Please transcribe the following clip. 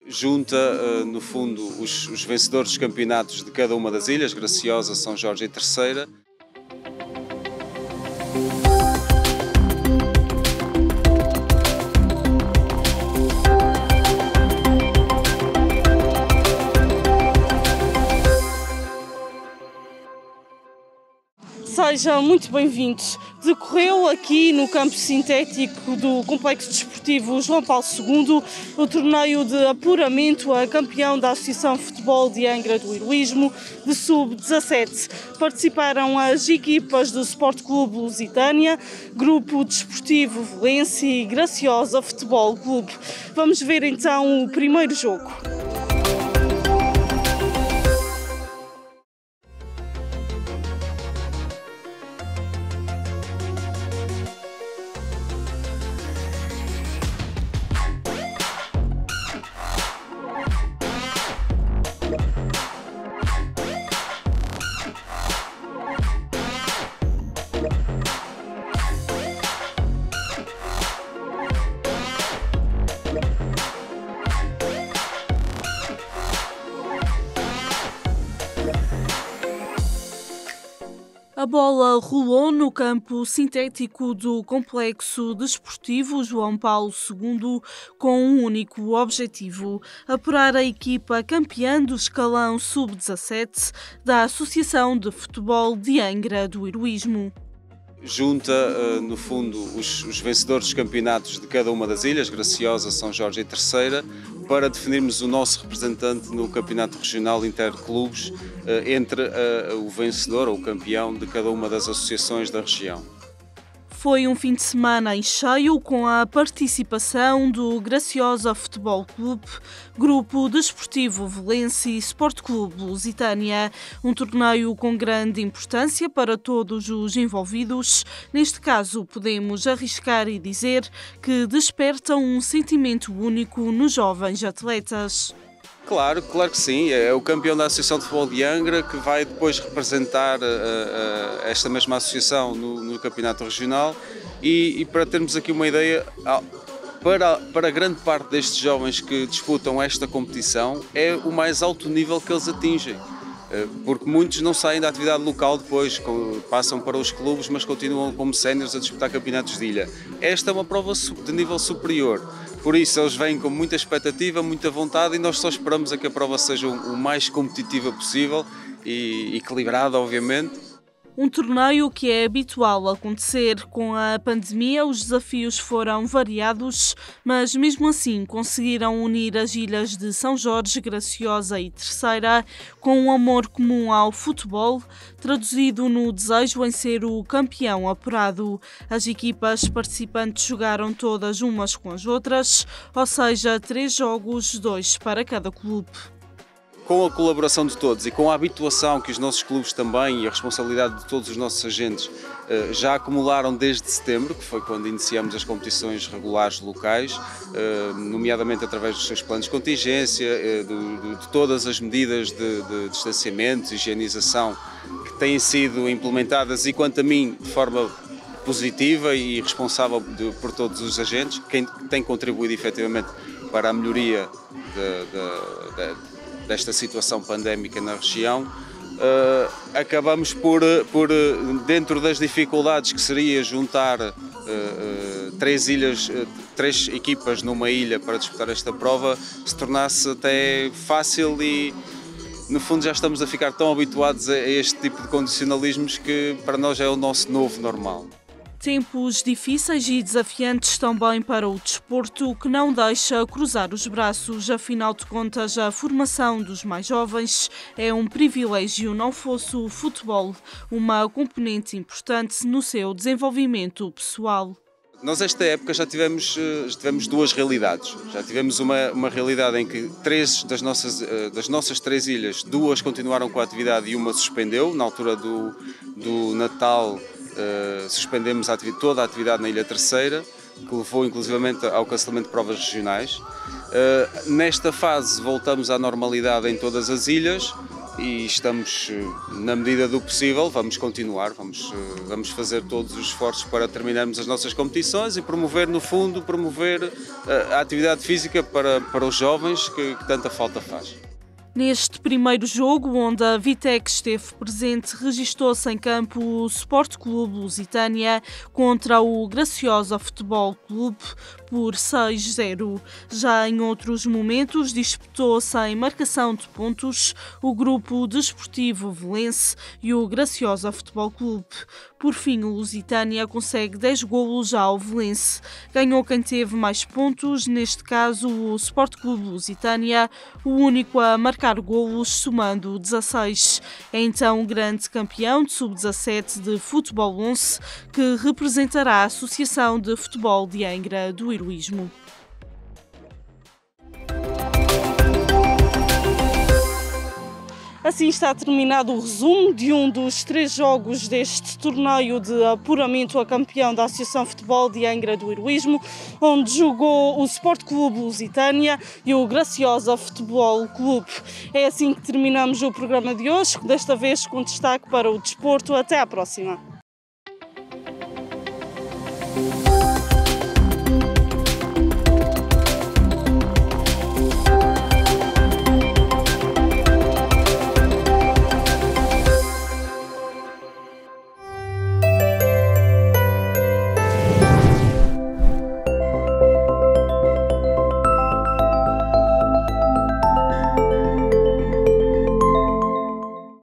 Junta, no fundo, os vencedores dos campeonatos de cada uma das ilhas, Graciosa, São Jorge e Terceira. Sejam muito bem-vindos. Decorreu aqui no campo sintético do Complexo Desportivo João Paulo II o torneio de apuramento a campeão da Associação de Futebol de Angra do Heroísmo de Sub-17. Participaram as equipas do Sport Clube Lusitânia, Grupo Desportivo Valência e Graciosa Futebol Clube. Vamos ver então o primeiro jogo. A bola rolou no campo sintético do Complexo Desportivo João Paulo II com um único objetivo: apurar a equipa campeã do escalão sub-17 da Associação de Futebol de Angra do Heroísmo. Junta, no fundo, os vencedores dos campeonatos de cada uma das ilhas, Graciosa, São Jorge e Terceira, para definirmos o nosso representante no campeonato regional interclubes entre o vencedor ou o campeão de cada uma das associações da região. Foi um fim de semana em cheio com a participação do Graciosa Futebol Clube, Grupo Desportivo Valência e Sport Clube Lusitânia. Um torneio com grande importância para todos os envolvidos. Neste caso, podemos arriscar e dizer que despertam um sentimento único nos jovens atletas. Claro que sim. É o campeão da Associação de Futebol de Angra que vai depois representar esta mesma associação no campeonato regional e para termos aqui uma ideia, para grande parte destes jovens que disputam esta competição é o mais alto nível que eles atingem. Porque muitos não saem da atividade local depois, passam para os clubes, mas continuam como séniores a disputar campeonatos de ilha. Esta é uma prova de nível superior, por isso eles vêm com muita expectativa, muita vontade e nós só esperamos a que a prova seja o mais competitiva possível e equilibrada, obviamente. Um torneio que é habitual acontecer. Com a pandemia, os desafios foram variados, mas mesmo assim conseguiram unir as ilhas de São Jorge, Graciosa e Terceira com um amor comum ao futebol, traduzido no desejo em ser o campeão apurado. As equipas participantes jogaram todas umas com as outras, ou seja, 3 jogos, 2 para cada clube. Com a colaboração de todos e com a habituação que os nossos clubes também e a responsabilidade de todos os nossos agentes já acumularam desde setembro, que foi quando iniciamos as competições regulares locais, nomeadamente através dos seus planos de contingência, de todas as medidas de distanciamento e higienização que têm sido implementadas e, quanto a mim, de forma positiva e responsável por todos os agentes, quem tem contribuído efetivamente para a melhoria desta situação pandémica na região. Acabamos por, dentro das dificuldades que seria juntar 3 equipas numa ilha para disputar esta prova, se tornasse até fácil e, no fundo, já estamos a ficar tão habituados a este tipo de condicionalismos que para nós é o nosso novo normal. Tempos difíceis e desafiantes também para o desporto, que não deixa cruzar os braços. Afinal de contas, a formação dos mais jovens é um privilégio, não fosse o futebol uma componente importante no seu desenvolvimento pessoal. Nós esta época já tivemos 2 realidades. Já tivemos uma realidade em que das nossas 3 ilhas, 2 continuaram com a atividade e uma suspendeu. Na altura do Natal suspendemos toda a atividade na Ilha Terceira, que levou inclusivamente ao cancelamento de provas regionais. Nesta fase voltamos à normalidade em todas as ilhas. e estamos, na medida do possível, vamos continuar, vamos fazer todos os esforços para terminarmos as nossas competições e promover, no fundo, a atividade física para os jovens que tanta falta faz. Neste primeiro jogo, onde a Vitec esteve presente, registou-se em campo o Sport Clube Lusitânia contra o Graciosa Futebol Clube por 6-0. Já em outros momentos, disputou-se em marcação de pontos o Grupo Desportivo Velense e o Graciosa Futebol Clube. Por fim, o Lusitânia consegue 10 golos ao Velense. Ganhou quem teve mais pontos, neste caso o Sport Clube Lusitânia, o único a marcar golos, somando 16. É então o grande campeão de sub-17 de Futebol 11, que representará a Associação de Futebol de Angra do Heroísmo. Assim está terminado o resumo de um dos 3 jogos deste torneio de apuramento a campeão da Associação Futebol de Angra do Heroísmo, onde jogou o Sport Clube Lusitânia e o Graciosa Futebol Clube. É assim que terminamos o programa de hoje, desta vez com destaque para o desporto. Até à próxima.